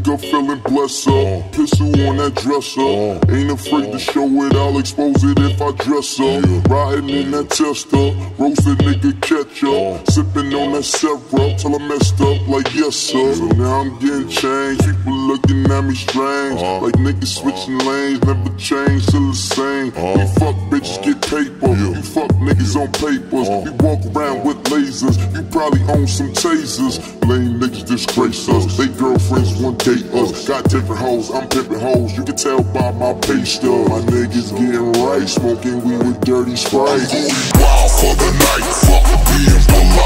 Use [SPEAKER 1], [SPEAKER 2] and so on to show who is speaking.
[SPEAKER 1] wake up feeling blessed up. Pistol on that dresser. Ain't afraid to show it, I'll expose it if I dress up. Riding in that tester, roasted nigga catch up. Sipping on that syrup till I messed up like yes sir. So now I'm getting changed, people looking at me strange. Like niggas switching lanes, never change, still the same. We fuck bitches, get paper. You fuck niggas on papers. We walk around with lasers. You probably own some tasers. Lame niggas disgrace us. They girlfriends want date us. Got different hoes, I'm pimping hoes. You can tell by my pay stub. My niggas getting right, smoking weed with dirty Sprite. I'm going wild for the night. Fuck me and